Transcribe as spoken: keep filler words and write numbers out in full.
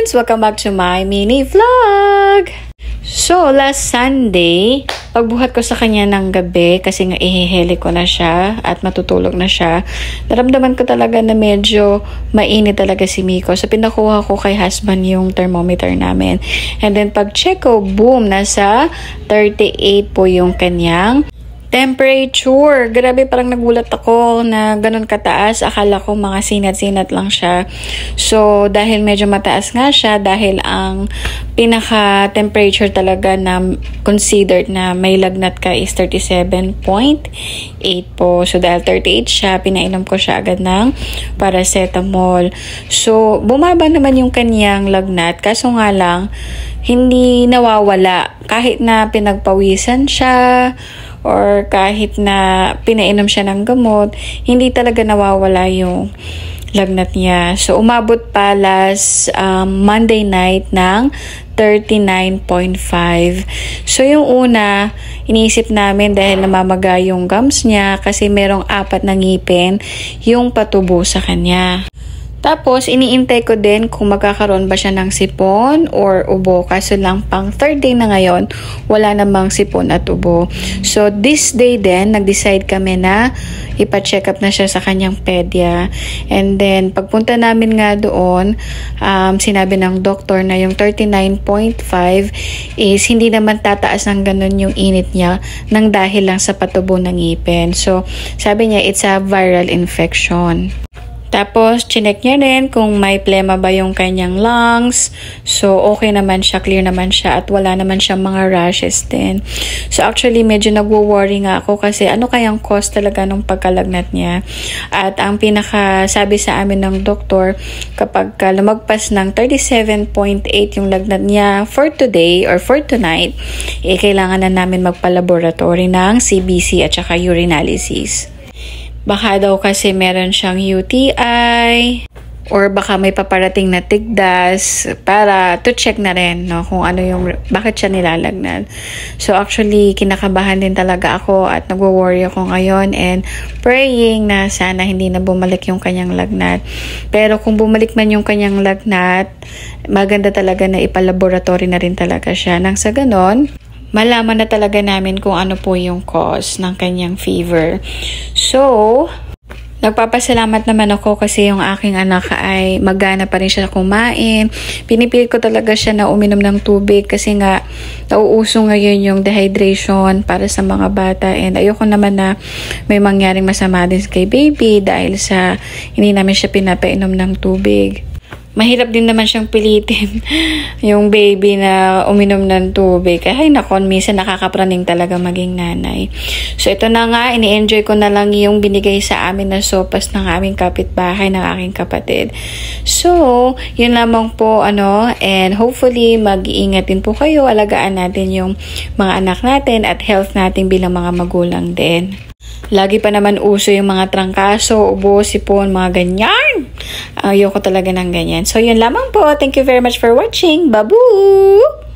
friends! Welcome back to my mini vlog! So, last Sunday, pagbuhat ko sa kanya ng gabi kasi nga ihihili ko na siya at matutulog na siya, naramdaman ko talaga na medyo mainit talaga si Miko. So, pinakuha ko kay husband yung thermometer namin. And then, pag check ko, boom, nasa thirty-eight po yung kanyang temperature. Grabe, parang nagulat ako na ganun kataas. Akala ko mga sinat-sinat lang siya. So, dahil medyo mataas nga siya, dahil ang pinaka-temperature talaga na considered na may lagnat ka is thirty-seven point eight po. So, dahil thirty-eight siya, pinainom ko siya agad ng paracetamol. So, bumaba naman yung kanyang lagnat. Kaso nga lang, hindi nawawala. Kahit na pinagpawisan siya, or kahit na pinainom siya ng gamot, hindi talaga nawawala yung lagnat niya. So, umabot pa last um, Monday night ng thirty-nine point five. So, yung una, iniisip namin dahil namamaga yung gums niya kasi merong apat na ngipin yung patubo sa kanya. Tapos, iniintay ko din kung magkakaroon ba siya ng sipon or ubo. Kaso lang, pang third day na ngayon, wala namang sipon at ubo. So, this day din, nag-decide kami na ipa-check up na siya sa kanyang pedya. And then, pagpunta namin nga doon, um, sinabi ng doktor na yung thirty-nine point five is hindi naman tataas ng ganun yung init niya nang dahil lang sa patubo ng ngipin. So, sabi niya, it's a viral infection. Tapos, chinek niya rin kung may plema ba yung kanyang lungs. So, okay naman siya, clear naman siya, at wala naman siyang mga rashes din. So, actually, medyo nagwo-worry nga ako kasi ano kayang cause talaga ng pagkalagnat niya. At ang pinaka-sabi sa amin ng doktor, kapag lumagpas ng thirty-seven point eight yung lagnat niya for today or for tonight, eh, kailangan na namin magpa-laboratory ng C B C at saka urinalysis. Baka daw kasi meron siyang U T I or baka may paparating na tigdas para to check na rin, no, kung ano yung, bakit siya nilalagnat. So actually, kinakabahan din talaga ako at nagwo-worry ako ngayon and praying na sana hindi na bumalik yung kanyang lagnat. Pero kung bumalik man yung kanyang lagnat, maganda talaga na ipalaboratory na rin talaga siya. Nang sa ganon, malaman na talaga namin kung ano po yung cause ng kanyang fever. So, nagpapasalamat naman ako kasi yung aking anak ay magana pa rin siya kumain. Pinipilit ko talaga siya na uminom ng tubig kasi nga nauuso ngayon yung dehydration para sa mga bata. And ayoko naman na may mangyaring masama din kay baby dahil sa hindi namin siya pinapainom ng tubig. Mahirap din naman siyang pilitin yung baby na uminom ng tubig. Ay nakon, minsan nakakapraning talaga maging nanay. So ito na nga, ini-enjoy ko na lang yung binigay sa amin na sopas ng aming kapitbahay ng aking kapatid. So, yun lamang po, ano, and hopefully mag-iingat din po kayo. Alagaan natin yung mga anak natin at health natin bilang mga magulang din. Lagi pa naman uso yung mga trangkaso, ubo, sipon, mga ganyan. Ayoko talaga ng ganyan. So, yun lamang po. Thank you very much for watching. Babu!